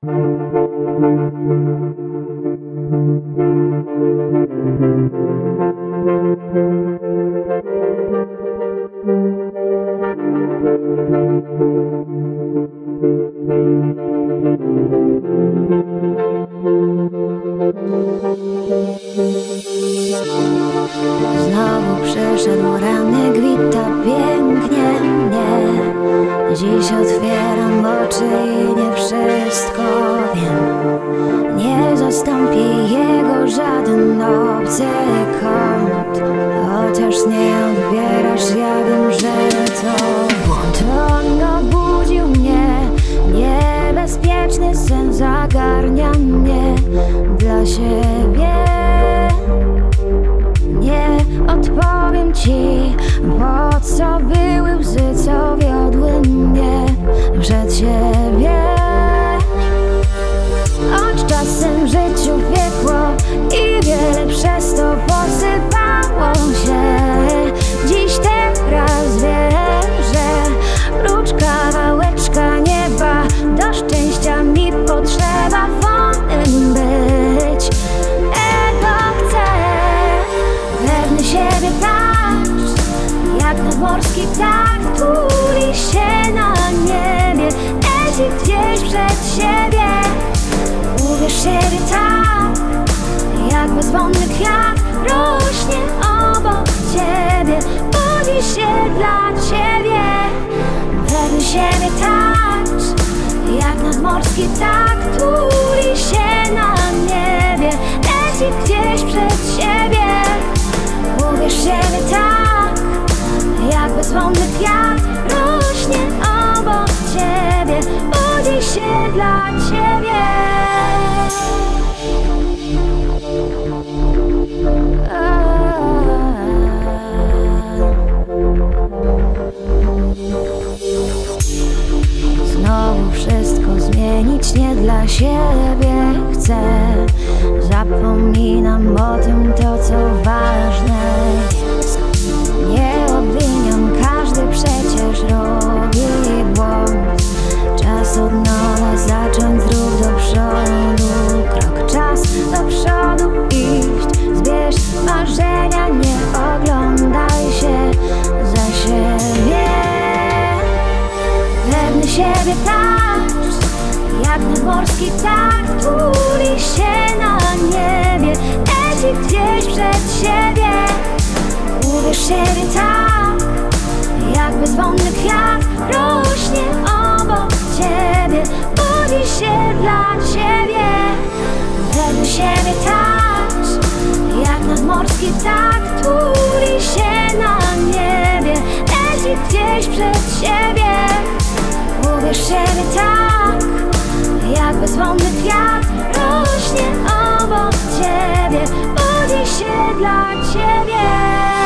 Znowu przyszedł ranek, wita pięknie mnie. Dziś otwieram oczy i nie wszystko wiem. Nie zastąpi jego żaden obcy kąt. Chociaż nie odbierasz, ja wiem, że to błąd. On obudził mnie, niebezpieczny sen zagarnia mnie dla siebie. Nie odpowiem ci, po co były łzy, co wiodły mnie przed siebie. Choć czasem w życiu piekło i wiele przez to posypało się, dziś teraz wiem, że prócz kawałeczka nieba do szczęścia mi potrzeba wolnym być. Siebie patrz, jak nadmorski ptak tuli się na niebie, leci gdzieś przed siebie. Uwierz siebie tak, jak bezwonny kwiat rośnie obok ciebie, budzi się dla ciebie. Pewny siebie tak, jak nadmorski ptak tuli się na niebie, leci gdzieś przed siebie. Uwierz siebie tak, jak bezwonny kwiat rośnie obok ciebie, budzi się dla ciebie. Znowu wszystko zmienić, nie dla siebie chcę. Zapominam o tym, to co ważne jest. Nie obwiniam, każdy przecież robi błąd. Czas od nowa zacząć, zrób do przodu krok. Czas do przodu iść, zbierz marzenia, nie oglądaj się za siebie. Pewny siebie patrz, jak nadmorski ptak tuli się na niebie, leci gdzieś przed siebie. Uwierz siebie tak, jak bezwonny kwiat rośnie obok ciebie, budzi się dla ciebie. Pewny siebie tak, jak nadmorski ptak tuli się na niebie, leci gdzieś przed siebie. Uwierz siebie tak, jak bezwonny kwiat rośnie obok ciebie, budzi się dla ciebie.